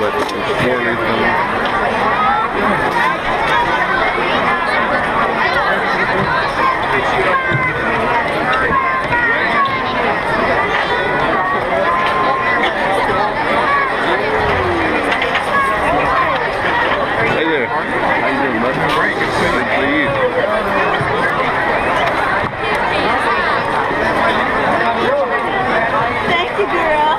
but it's poorly filmed. Hey there. How you doing, bud? Great. Good to see you. Thank you, girl.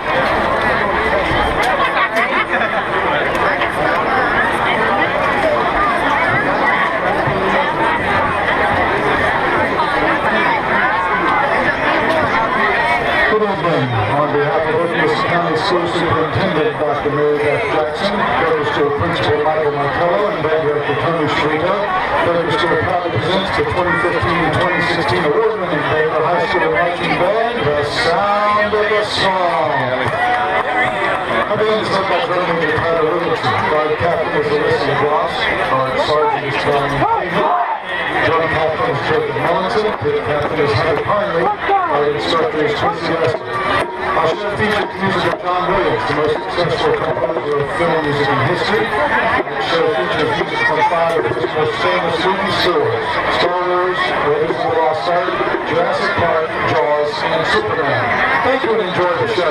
Good evening. On behalf of Oklahoma County School Superintendent Dr. Mary Beth Jackson, Federal School Principal Michael Martello, and Band Director Tony Shrito, Federal School proudly presents the 2015 and 2016 award-winning Baylor High School Marching Band, The Sound of the Song. Our band is led by drummer Tyler Livingston. Guard captain is Alyssa Ross. Guard sergeant is Brian Cleveland. Drum captain is Jacob Mullinson. Pit captain is Hunter Parnley. Our instructor is Tracy Lester. Our show features music of John Williams, the most successful composer of film music in history. The show features music from 5 of his most famous movie scores: Star Wars, Raiders of the Lost Ark, Jurassic Park, Jaws, and Superman. Thank you and enjoy the show.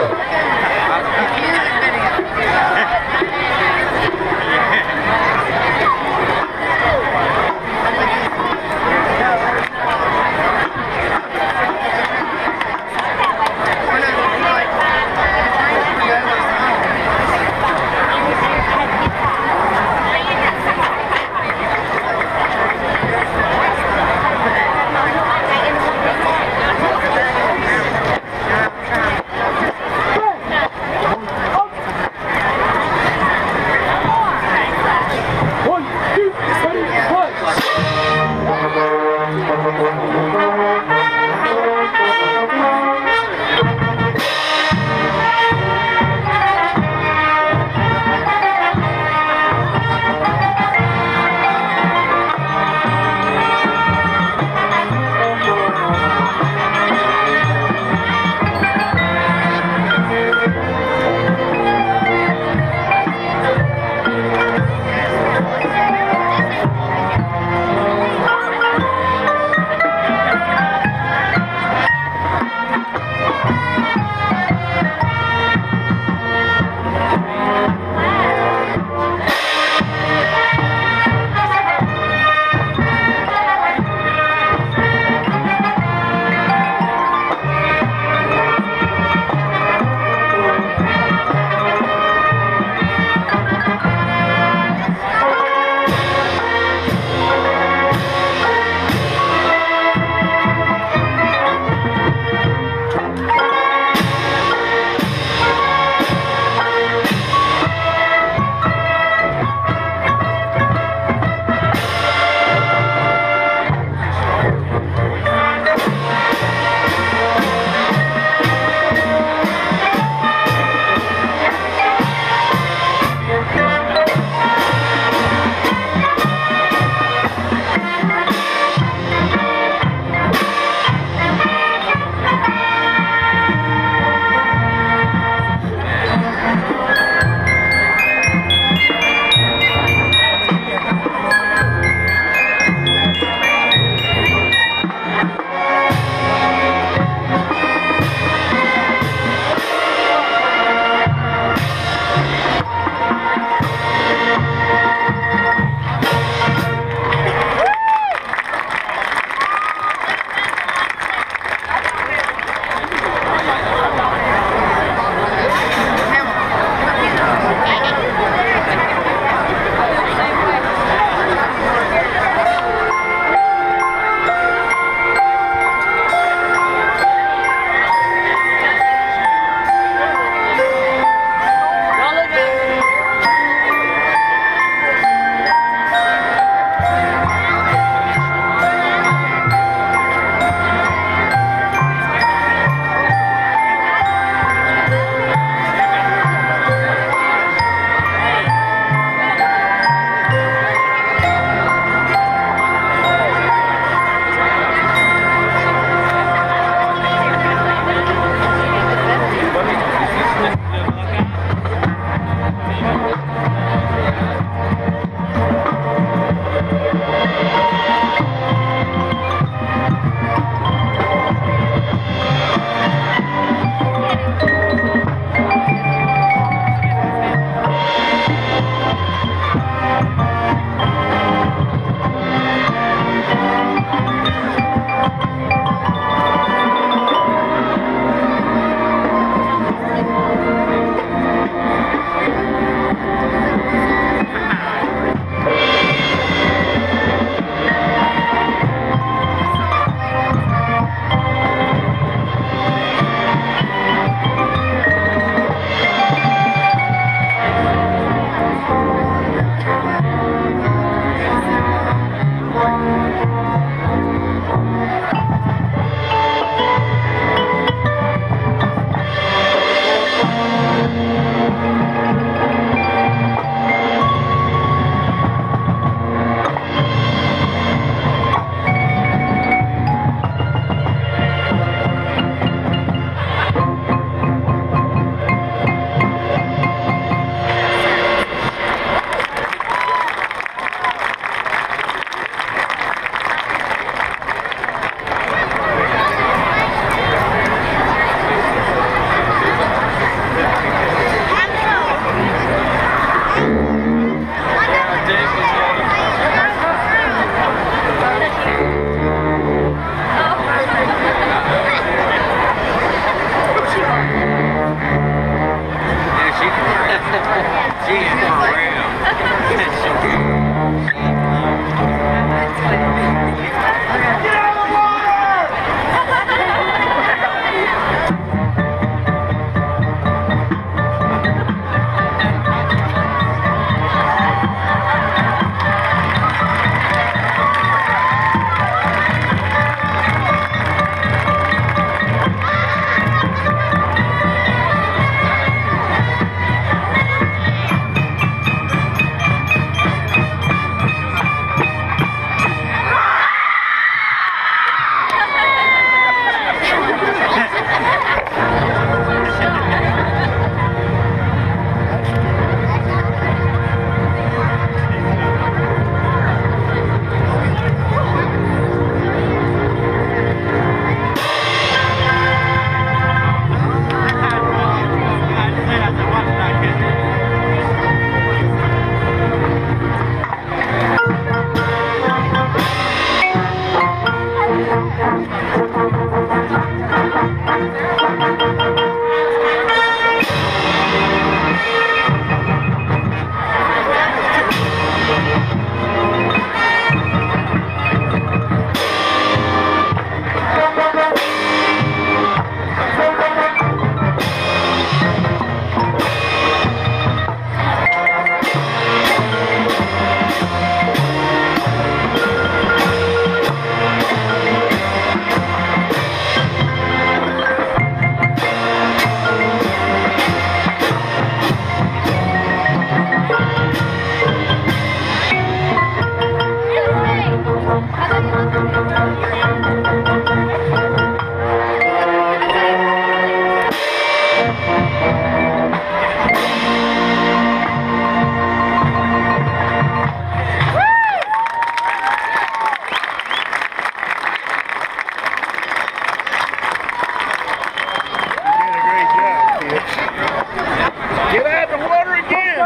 Get out of the water again!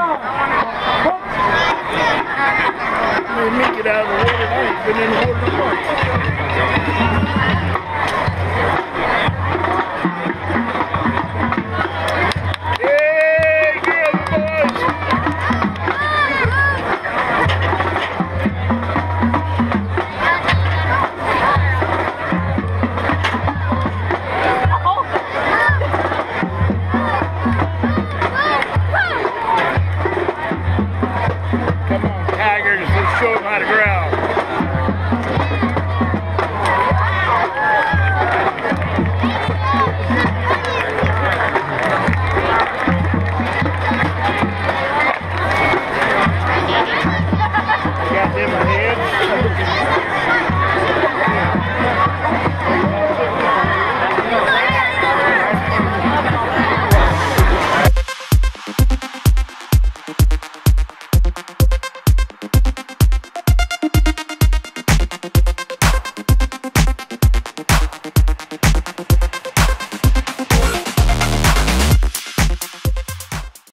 Let me get out of the water. I ain't been in the water twice.